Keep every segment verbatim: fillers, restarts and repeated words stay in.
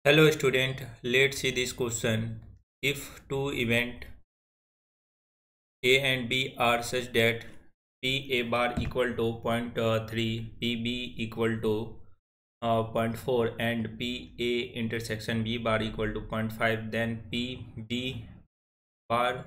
Hello student, let's see this question. If two event A and B are such that P A bar equal to zero point three, P B equal to uh, zero point four and P A intersection B bar equal to zero point five, then P B bar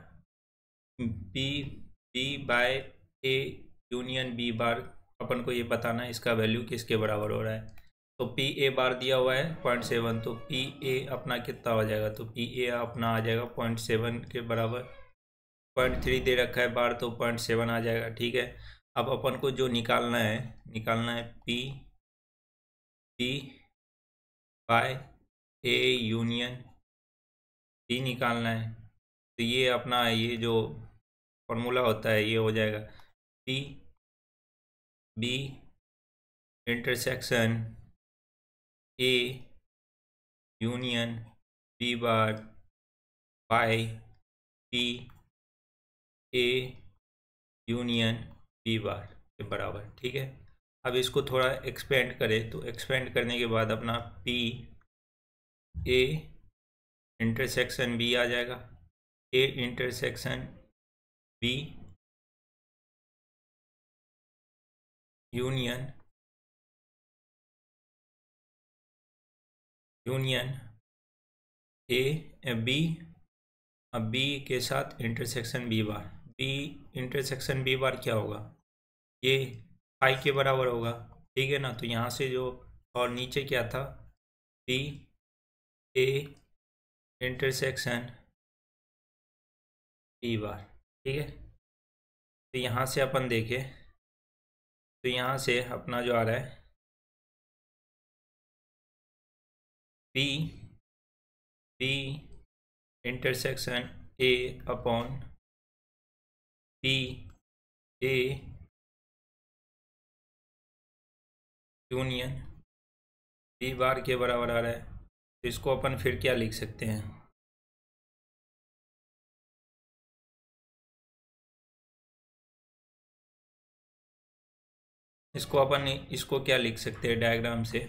P B by A union B bar अपन को ये बताना है इसका value किसके बराबर हो रहा है। तो पी ए बार दिया हुआ है पॉइंट सेवन, तो पी ए अपना कितना हो जाएगा, तो पी ए अपना आ जाएगा पॉइंट सेवन के बराबर। पॉइंट थ्री दे रखा है बार तो पॉइंट सेवन आ जाएगा। ठीक है, अब अपन को जो निकालना है निकालना है P P by A union B निकालना है। तो ये अपना ये जो फॉर्मूला होता है ये हो जाएगा P B intersection A union B bar by P A union B bar के बराबर। ठीक है, अब इसको थोड़ा एक्सपेंड करें तो एक्सपेंड करने के बाद अपना पी ए इंटरसेक्शन बी आ जाएगा, A intersection B union union A B, अब बी के साथ intersection B bar, B intersection B bar क्या होगा, ये आई के बराबर होगा। ठीक है ना, तो यहाँ से जो और नीचे क्या था B A intersection B bar. ठीक है, तो यहाँ से अपन देखें तो यहाँ से अपना जो आ रहा है P P intersection A upon P A union B bar के बराबर आ रहा है। तो इसको अपन फिर क्या लिख सकते हैं, इसको अपन इसको क्या लिख सकते हैं डायग्राम से,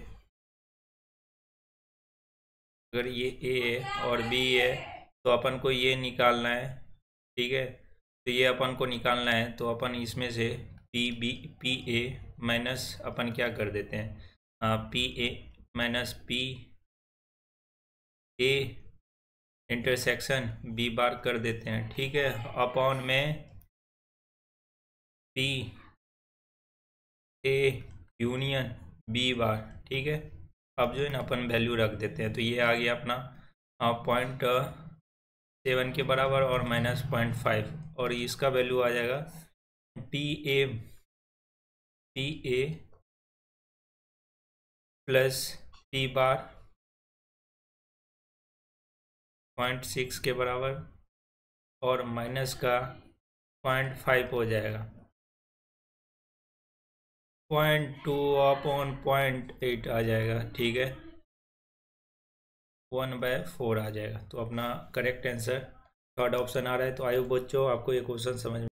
अगर ये ए है और बी है तो अपन को ये निकालना है। ठीक है, तो ये अपन को निकालना है तो अपन इसमें से P B P A minus अपन क्या कर देते हैं P A minus P A intersection B bar कर देते हैं। ठीक है, अपॉन में P A union B bar. ठीक है, अब जो है ना अपन वैल्यू रख देते हैं तो ये आ गया अपना पॉइंट सेवन के बराबर और माइनस पॉइंट फाइव, और इसका वैल्यू आ जाएगा P A P A plus P bar point six के बराबर और माइनस का पॉइंट फाइव हो जाएगा point two upon point eight आ जाएगा। ठीक है, वन बाय फोर आ जाएगा। तो अपना करेक्ट आंसर थर्ड ऑप्शन आ रहा है। तो आई होप बच्चों आपको ये क्वेश्चन समझ में